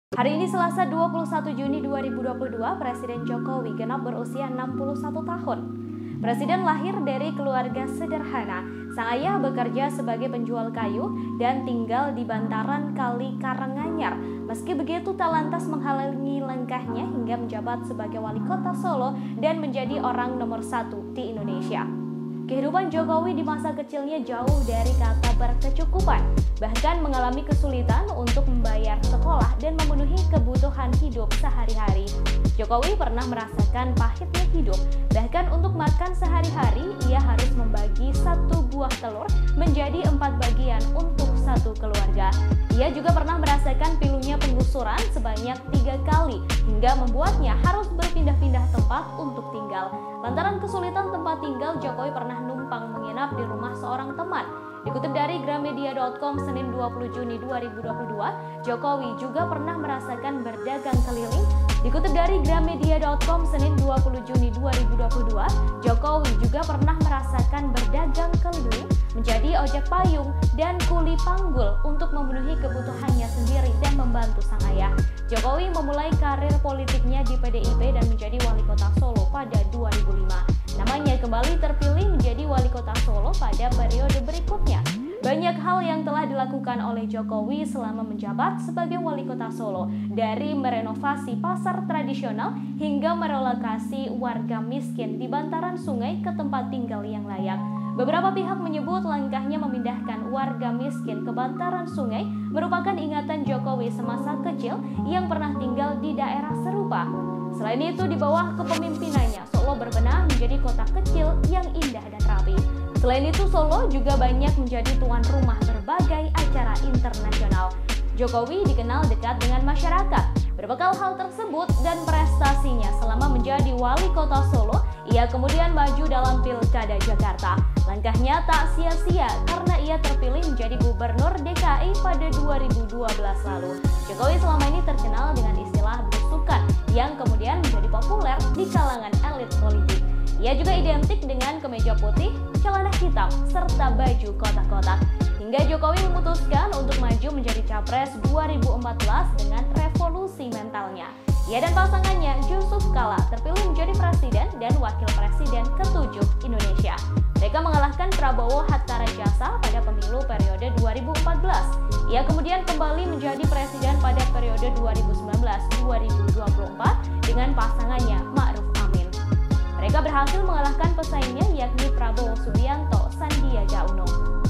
Hari ini Selasa 21 Juni 2022, Presiden Jokowi genap berusia 61 tahun. Presiden lahir dari keluarga sederhana. Sang ayah bekerja sebagai penjual kayu dan tinggal di bantaran Kali Karanganyar. Meski begitu, tak lantas menghalangi langkahnya hingga menjabat sebagai wali kota Solo dan menjadi orang nomor 1 di Indonesia. Kehidupan Jokowi di masa kecilnya jauh dari kata berkecukupan, bahkan mengalami kesulitan untuk membayar sekolah dan memenuhi kebutuhan hidup sehari-hari. Jokowi pernah merasakan pahitnya hidup, bahkan untuk makan sehari-hari ia harus membagi 1 buah telur menjadi 4 bagian untuk 1 keluarga. Ia juga pernah merasakan pilunya penggusuran sebanyak 3 kali hingga membuatnya harus berpindah-pindah tempat untuk tinggal. Lantaran kesulitan tempat tinggal, Jokowi pernah numpang menginap di rumah seorang teman. Dikutip dari Gramedia.com Senin 20 Juni 2022, Jokowi juga pernah merasakan berdagang keliling. Dikutip dari Gramedia.com Senin 20 Juni 2022, Jokowi juga pernah merasakan berdagang keliling, menjadi ojek payung dan kuli panggul untuk memenuhi kebutuhannya sendiri dan membantu sang ayah. Jokowi memulai karir politiknya di PDIP dan menjadi wali kota Solo pada 2005. Namanya kembali terpilih menjadi wali kota Solo pada periode berikutnya. Banyak hal yang telah dilakukan oleh Jokowi selama menjabat sebagai wali kota Solo, dari merenovasi pasar tradisional hingga merelokasi warga miskin di bantaran sungai ke tempat tinggal yang layak. Beberapa pihak menyebut langkahnya memindahkan warga miskin ke bantaran sungai merupakan ingatan Jokowi semasa kecil yang pernah tinggal di daerah serupa. Selain itu, di bawah kepemimpinannya, Solo berbenah menjadi kota kecil yang indah dan rapi. Selain itu, Solo juga banyak menjadi tuan rumah berbagai acara internasional. Jokowi dikenal dekat dengan masyarakat. Berbekal hal tersebut dan prestasinya selama menjadi wali kota Solo, ia kemudian maju dalam Pilkada Jakarta. Langkahnya tak sia-sia karena ia terpilih menjadi Gubernur DKI pada 2012 lalu. Jokowi selama ini terkenal dengan istilah belusukan yang kemudian menjadi populer di kalangan elit politik. Ia juga identik dengan kemeja putih, celana hitam, serta baju kotak-kotak. Hingga Jokowi memutuskan untuk maju menjadi Capres 2014 dengan revolusi mentalnya. Ia dan pasangannya Yusuf Kala terpilih menjadi Presiden dan Wakil Presiden ke-7 Indonesia. Mereka mengalahkan Prabowo Hatta Rajasa pada pemilu periode 2014. Ia kemudian kembali menjadi Presiden pada periode 2019-2024 dengan pasangannya Ma'ruf Amin. Mereka berhasil mengalahkan pesaingnya yakni Prabowo Subianto, Sandiaga Uno.